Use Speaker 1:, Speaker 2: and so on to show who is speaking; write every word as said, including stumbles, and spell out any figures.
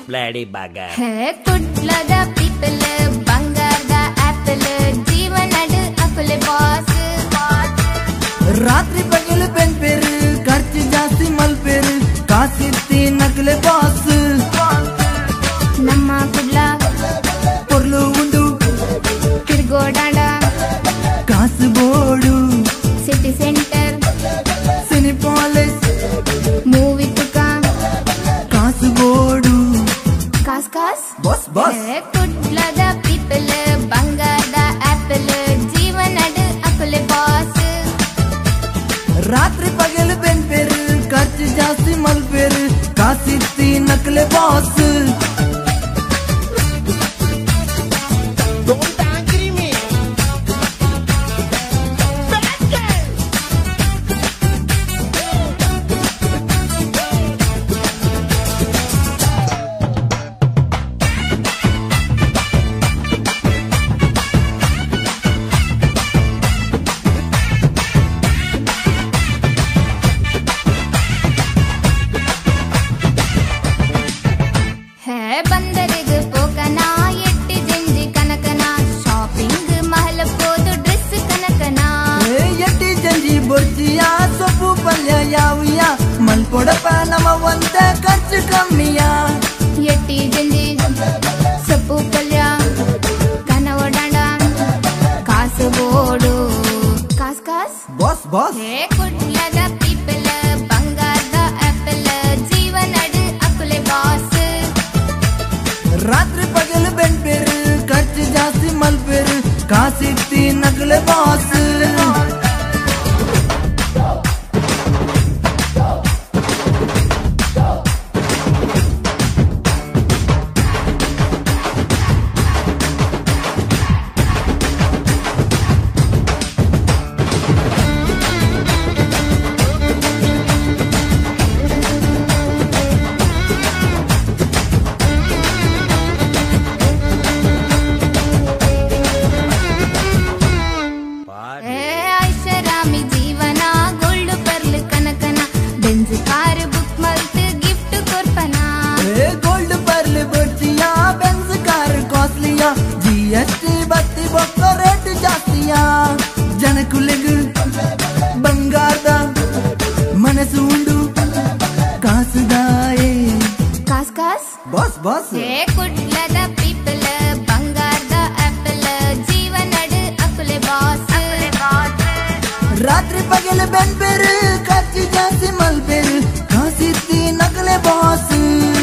Speaker 1: bloody ಬಾಗ
Speaker 2: ಕುಡ್ಲದ people ಬಂಗಾರದ ಆಪಲ್ ಜೀವನದ ಅಕುಲೆ ಬಾಸ್
Speaker 3: ರಾತ್ರಿ ಪಗಲು ಬೆನ್ಪೇರು ಖರ್ಚು ಜಾಸ್ತಿ ಮಲ್ಪೇರು ಕಾಸಿರ್ತಿ ನಕಲೆ ಬಾಸ್
Speaker 2: ನಮ್ಮ ಕುಡ್ಲ
Speaker 3: ಪೊರ್ಲು ಉಂಡು
Speaker 2: ತಿರ್ಗೋಡಾಡ
Speaker 3: ಕಾಸು ಬೋಡು
Speaker 2: city centre
Speaker 3: Cinepolis
Speaker 2: movie ತುಕ
Speaker 3: ಕಾಸು ಬೋಡು
Speaker 2: ಕಾಸ್ ಕಾಸ್
Speaker 3: ಬಾಸ್ ಬಾಸ್
Speaker 2: ಕುಡ್ಲದ ಪೀಪಲ್ ಬಂಗಾರದ ಆಪಲ್ ಜೀವನದ ಅಕುಲೆ ಬಾಸ್
Speaker 3: ರಾತ್ರಿ ಪಗಲು ಬೆನ್ಪೇರು ಖರ್ಚು ಜಾಸ್ತಿ ಮಲ್ಪೇರು ಕಾಸಿರ್ತಿ ನಕಲೆ ಬಾಸ್
Speaker 2: ಬಂದರಿಗೆ ಪೋಕನ ಎಟ್ಟಿ ಜಂಜಿ ಕನಕನ ಶಾಪಿಂಗ್ ಮಹಲ್ ಹೋದು ಡ್ರೆಸ್ ಕನಕನ
Speaker 3: ಎಟ್ಟಿ ಜಂಜಿ ಬೊರ್ಜಿಯ ಸೊಪ್ಪು ಪಲ್ಯ ಯಾವಿಯ ಮಲ್ಪೊಡಪ ನಮ್ಮ ಒಂದ ಖರ್ಚು ಕಮ್ಮಿಯ
Speaker 2: ಎಟ್ಟಿ ಜಂಜಿ ಸೊಪ್ಪು ಪಲ್ಯ ಕನ ಓಡಾಡ ಕಾಸು ಬೋಡು ಕಾಸ್ ಕಾಸ್
Speaker 3: ಬಾಸ್ ಬಾಸ್
Speaker 2: ಹೇ ಕುಡ್ಲದ ಪೀಪಲ್ ಬಂಗಾರದ ಆಪಲ್ ಜೀವನದ ಅಕುಲೆ ಬಾಸ್
Speaker 3: ರಾತ್ರಿ ಪಗಲು ಬೆನ್ಪೇರು ಖರ್ಚು ಜಾಸ್ತಿ ಮಲ್ಪೇರು ಕಾಸಿರ್ತಿ ನಕಲೆ ಬಾಸ್
Speaker 2: ಐಷಾರಾಮಿ ಜೀವನ ಗೋಲ್ಡ್ ಪರ್ಲ್ ಕನಕನ ಬೆಂಜ್ ಕಾರ್ ಬುಕ್ ಮಲ್ತ್ ಗಿಫ್ಟ್ ಕೊರ್ಪನ
Speaker 3: ಗೋಲ್ಡ್ ಪರ್ಲ್ ಬೊರ್ಜಿಯ ಬೆನ್ಸ್ ಕಾರ್ ಕಾಸ್ಟ್ಲಿಯ ಜಿ ಎಸ್ ಟಿ ಬತ್ತಿ ಬೊಕ್ಕ ರೇಟ್ ಜಾಸ್ತಿಯ ಜನಕುಲೆಗು ಬಂಗಾರದ ಮನಸ್ಸು ಉಂಡು ಕಾಸುದಾಯೇ
Speaker 2: ಕಾಸ್ ಕಾಸ್
Speaker 3: ಬಾಸ್ ಬಾಸ್
Speaker 2: ಹೇ ಕುಡ್ಲದ ಪೀಪಲ್ ಬಂಗಾರದ ಆಪಲ್ ಜೀವನದ ಅಕುಲೆ ಬಾಸ್
Speaker 3: ರಾತ್ರಿ ಪಗಲು ಬೆನ್ಪೇರು ಖರ್ಚು ಜಾಸ್ತಿ ಮಲ್ಪೇರು ಕಾಸಿರ್ತಿ ನಕಲೆ ಬಾಸ್